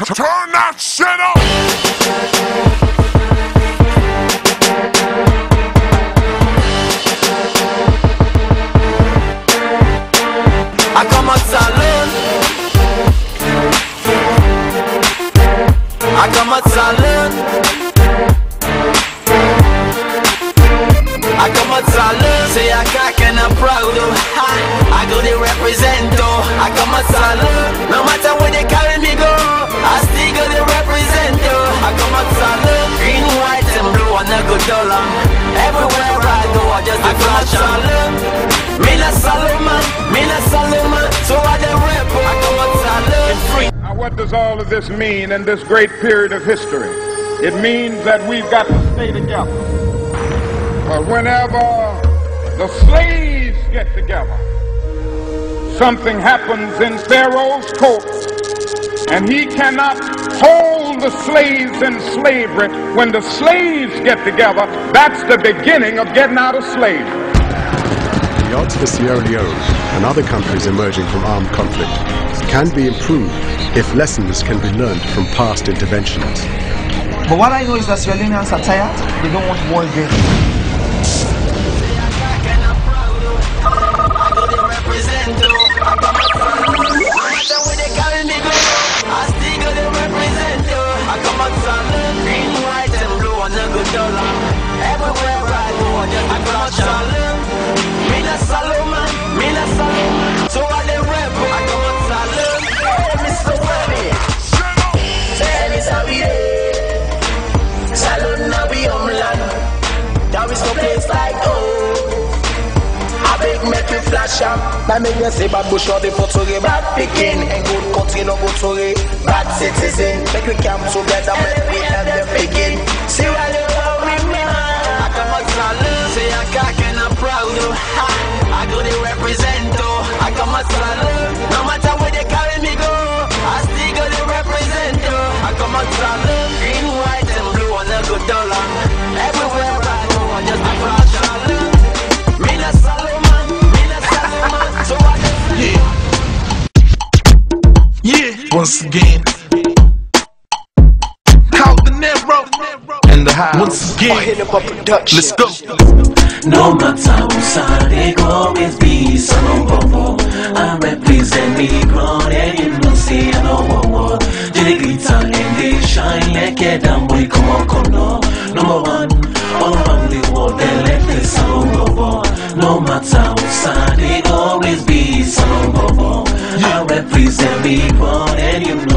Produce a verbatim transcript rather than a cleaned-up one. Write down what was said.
Turn that shit up! I come out saloon. I come out saloon. I come out saloon. Say I cock and I'm proud of. I go to represent oh. I come out saloon. No matter where they carry me go, I still go to represent oh. I come out saloon. Green, white and blue and a good dollar. Everywhere I go I just a flash saloon. Me na Solomon, me na Solomon. So I the rap, I come out saloon. Free. Now what does all of this mean in this great period of history? It means that we've got to stay together. But whenever the slaves get together, something happens in Pharaoh's court, and he cannot hold the slaves in slavery. When the slaves get together, that's the beginning of getting out of slavery. The odds for Sierra Leone and other countries emerging from armed conflict can be improved if lessons can be learned from past interventions. But what I know is that Sierra Leoneans are tired. They don't want war again. Everywhere I go, I just I come out saloon. Me na Solomon, me na Solomon. So I the rap, I come out saloon. Hey, Mister Webby, tell me how we dey. Saloon now we homeland. That is no place like oh. I beg make you flash up. That make you say bad bush or the photo bad picking and good country no go to bad citizen. Make we come together, make we help them begin. See what you say I cock and I'm proud of. I go to represent oh. I come out saloon. No matter where they carry me go, I still go to represent oh. I come out saloon. Green, white and blue and a good dollar. Everywhere I go I just a flash saloon. Me na Solomon, me na Solomon. So I just yeah. Yeah, once again Count the Nero and the house. Once again, let's go. No matter who side they always be some bobo. I represent me ground and you know say I know what what. They glitter and they shine like a damn boy come on come on. Number one, all around the world they let the sound bobo. No matter who side they always be some bobo. I represent me ground and you know